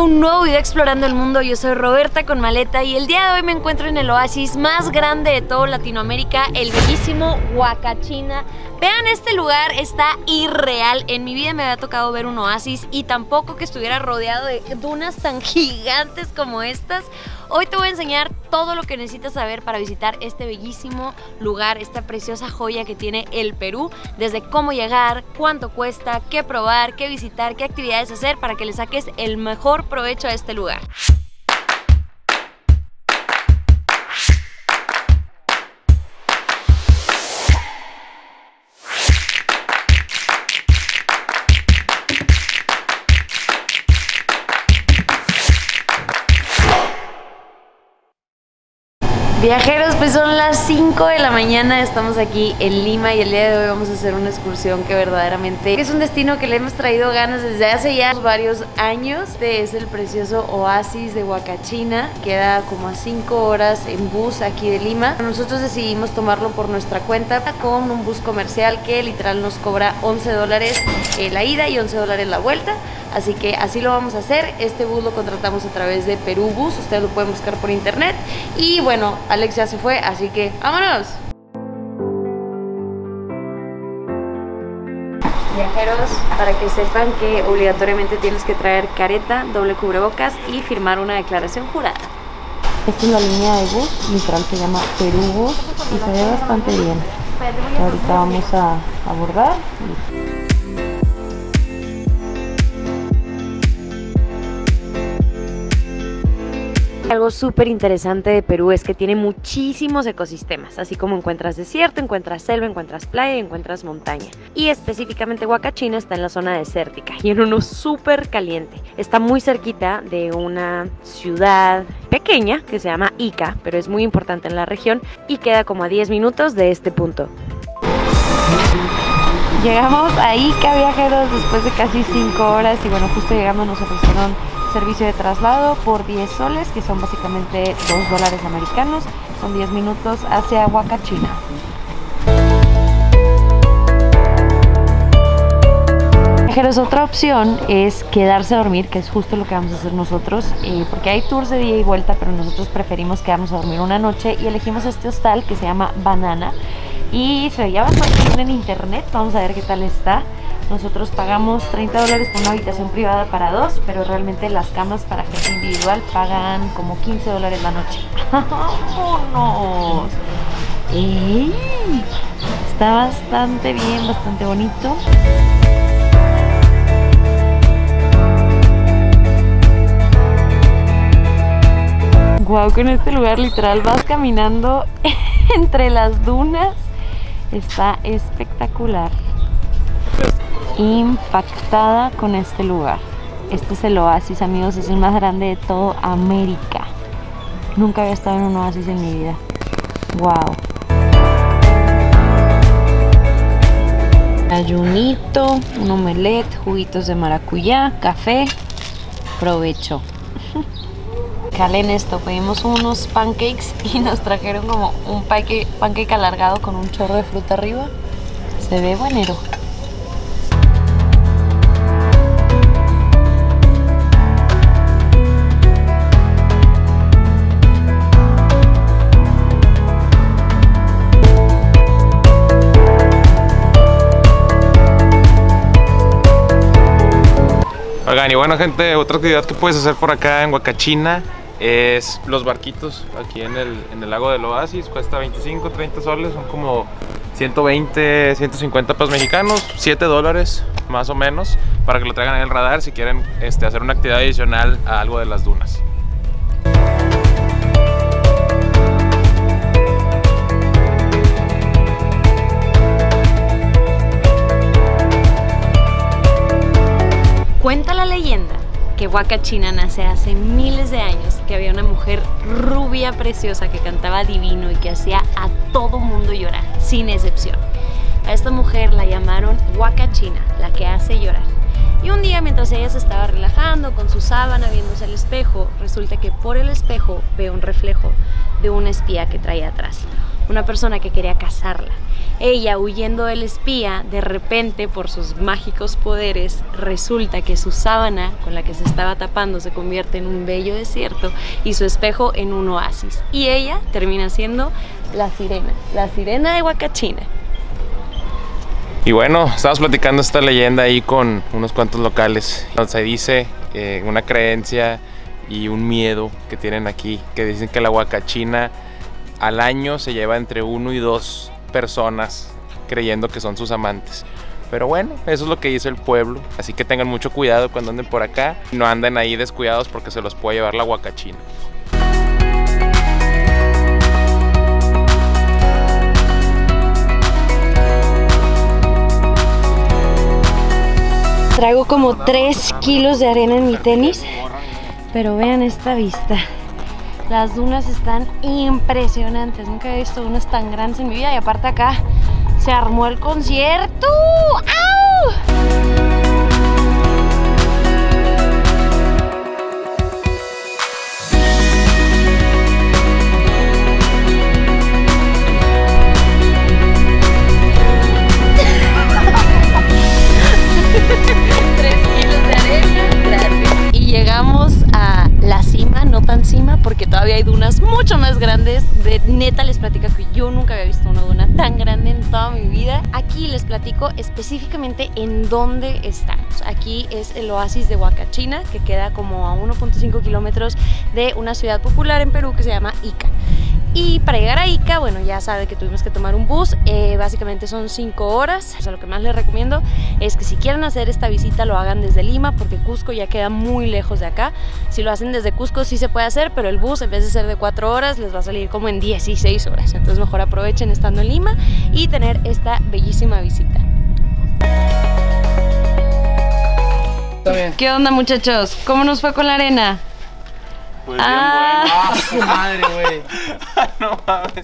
a un nuevo video explorando el mundo. Yo soy Roberta con maleta y el día de hoy me encuentro en el oasis más grande de todo Latinoamérica, el bellísimo Huacachina. Vean, este lugar está irreal. En mi vida me había tocado ver un oasis y tampoco que estuviera rodeado de dunas tan gigantes como estas. Hoy te voy a enseñar todo lo que necesitas saber para visitar este bellísimo lugar, esta preciosa joya que tiene el Perú, desde cómo llegar, cuánto cuesta, qué probar, qué visitar, qué actividades hacer para que le saques el mejor provecho a este lugar. Viajeros, pues son las 5 de la mañana, estamos aquí en Lima y el día de hoy vamos a hacer una excursión que verdaderamente es un destino que le hemos traído ganas desde hace ya varios años. Este es el precioso oasis de Huacachina, queda como a 5 horas en bus aquí de Lima. Nosotros decidimos tomarlo por nuestra cuenta con un bus comercial que literal nos cobra $11 la ida y $11 la vuelta. Así que así lo vamos a hacer. Este bus lo contratamos a través de Perú Bus, ustedes lo pueden buscar por internet. Y bueno, Alex ya se fue, así que ¡vámonos! Viajeros, para que sepan que obligatoriamente tienes que traer careta, doble cubrebocas y firmar una declaración jurada. Esta es la línea de bus, literal se llama Perú Bus y se ve bastante bien. Ahorita vamos a abordar. Algo súper interesante de Perú es que tiene muchísimos ecosistemas, así como encuentras desierto, encuentras selva, encuentras playa y encuentras montaña. Y específicamente Huacachina está en la zona desértica y en uno súper caliente. Está muy cerquita de una ciudad pequeña que se llama Ica, pero es muy importante en la región y queda como a 10 minutos de este punto. Llegamos a Ica, viajeros, después de casi 5 horas y bueno, justo llegamos, nos ofrecieron servicio de traslado por 10 soles, que son básicamente $2 americanos, son 10 minutos hacia Huacachina. Viajeros, otra opción es quedarse a dormir, que es justo lo que vamos a hacer nosotros, porque hay tours de día y vuelta, pero nosotros preferimos quedarnos a dormir una noche y elegimos este hostal que se llama Banana y se veía bastante bien en internet. Vamos a ver qué tal está. Nosotros pagamos $30 por una habitación privada para 2, pero realmente las camas para gente individual pagan como $15 la noche. ¡Vámonos! Está bastante bien, bastante bonito. Wow, con este lugar literal vas caminando entre las dunas. Está espectacular. Impactada con este lugar. Este es el oasis, amigos, es el más grande de toda América. Nunca había estado en un oasis en mi vida. Wow. Ayunito, un omelette, juguitos de maracuyá, café. Provecho. Calen esto, pedimos unos pancakes y nos trajeron como un pancake alargado con un chorro de fruta arriba. Se ve buenero. Oigan, y bueno, gente, otra actividad que puedes hacer por acá en Huacachina es los barquitos aquí en el lago del oasis. Cuesta 25, 30 soles, son como 120, 150 pesos mexicanos, $7 más o menos, para que lo traigan en el radar si quieren hacer una actividad adicional a algo de las dunas. Cuenta la leyenda que Huacachina nace hace miles de años, que había una mujer rubia preciosa que cantaba divino y que hacía a todo mundo llorar, sin excepción. A esta mujer la llamaron Huacachina, la que hace llorar. Y un día, mientras ella se estaba relajando con su sábana viéndose al espejo, resulta que por el espejo ve un reflejo de un espía que traía atrás. una persona que quería cazarla. Ella, huyendo del espía, de repente por sus mágicos poderes resulta que su sábana con la que se estaba tapando se convierte en un bello desierto y su espejo en un oasis, y ella termina siendo la sirena de Huacachina. Y bueno, estábamos platicando esta leyenda ahí con unos cuantos locales. Se dice una creencia y un miedo que tienen aquí, que dicen que la Huacachina al año se lleva entre 1 y 2 personas creyendo que son sus amantes. Pero bueno, eso es lo que dice el pueblo, así que tengan mucho cuidado cuando anden por acá. No anden ahí descuidados porque se los puede llevar la Huacachina. Traigo como 3 kilos de arena en mi tenis, pero vean esta vista. Las dunas están impresionantes. Nunca he visto dunas tan grandes en mi vida. Y aparte acá se armó el concierto. ¡Au! 3 kilos de arena, gracias. Y llegamos a la cima, no tan cima, porque todavía hay dunas mucho más grandes. De neta les platico que yo nunca había visto una duna tan grande en toda mi vida. Aquí les platico específicamente en dónde estamos. Aquí es el oasis de Huacachina, que queda como a 1.5 kilómetros de una ciudad popular en Perú que se llama Ica. Y para llegar a Ica, bueno, ya sabe que tuvimos que tomar un bus, básicamente son 5 horas. O sea, lo que más les recomiendo es que si quieren hacer esta visita lo hagan desde Lima, porque Cusco ya queda muy lejos de acá. Si lo hacen desde Cusco sí se puede hacer, pero el bus en vez de ser de 4 horas les va a salir como en 16 horas. Entonces mejor aprovechen estando en Lima y tener esta bellísima visita. ¿Qué onda, muchachos? ¿Cómo nos fue con la arena? Pues bien, bueno. ¡Su madre, güey! No mames.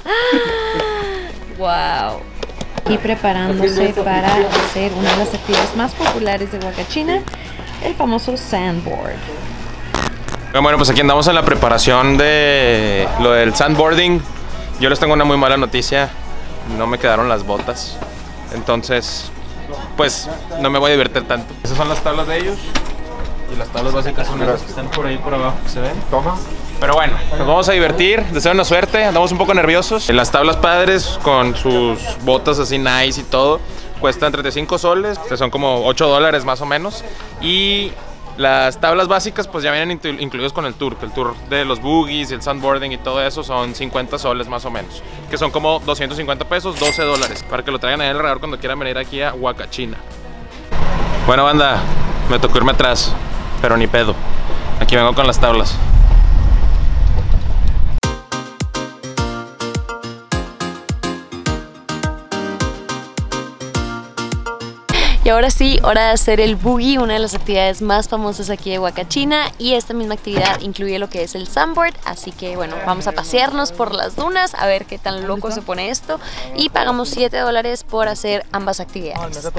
¡Wow! Y preparándose para hacer una de las actividades más populares de Huacachina, el famoso sandboard. Bueno, pues aquí andamos en la preparación de lo del sandboarding. Yo les tengo una muy mala noticia. No me quedaron las botas. Entonces, pues no me voy a divertir tanto. Esas son las tablas de ellos. Y las tablas básicas son esas que están por ahí por abajo, que se ven. Toma. Pero bueno, nos vamos a divertir, deseo una suerte, andamos un poco nerviosos. Las tablas padres con sus botas así nice y todo, cuestan 35 soles, que son como $8 más o menos. Y las tablas básicas pues ya vienen incluidos con el tour de los boogies y el sandboarding y todo eso son 50 soles más o menos, que son como 250 pesos, $12, para que lo traigan ahí alrededor cuando quieran venir aquí a Huacachina. Bueno, banda, me tocó irme atrás, pero ni pedo, aquí vengo con las tablas. Y ahora sí, hora de hacer el boogie, una de las actividades más famosas aquí de Huacachina. Y esta misma actividad incluye lo que es el sandboard. Así que bueno, vamos a pasearnos por las dunas, a ver qué tan loco se pone esto. Y pagamos $7 por hacer ambas actividades.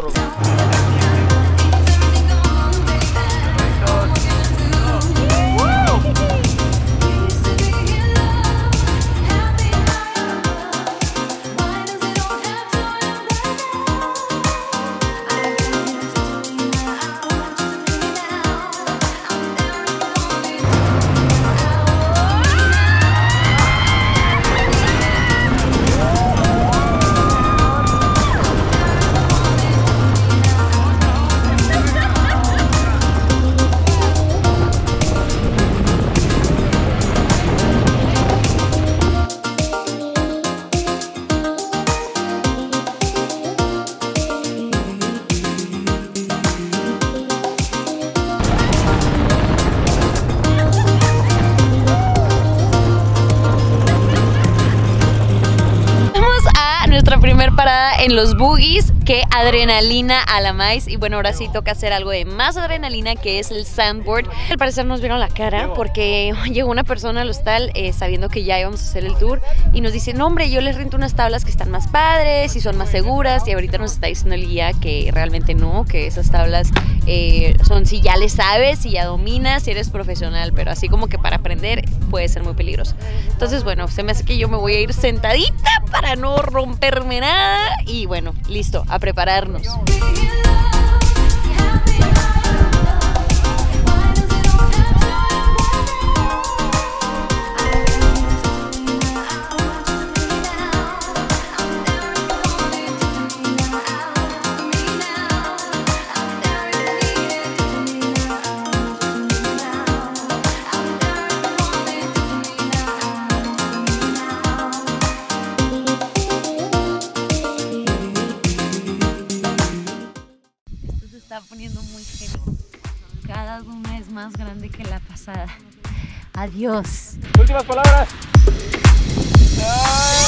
Nuestra primera parada en los boogies, que adrenalina a la maíz. Y bueno, ahora sí toca hacer algo de más adrenalina, que es el sandboard. Al parecer nos vieron la cara porque llegó una persona al hostal sabiendo que ya íbamos a hacer el tour y nos dice, no hombre, yo les rento unas tablas que están más padres y son más seguras, y ahorita nos está diciendo el guía que realmente no, que esas tablas son si ya le sabes, si ya dominas, si eres profesional, pero así como que para aprender puede ser muy peligroso. Entonces bueno, se me hace que yo me voy a ir sentadita para no romperme nada y bueno, listo, a prepararnos. Está poniendo muy heavy. Cada una es más grande que la pasada. Adiós. Últimas palabras. ¡Ay!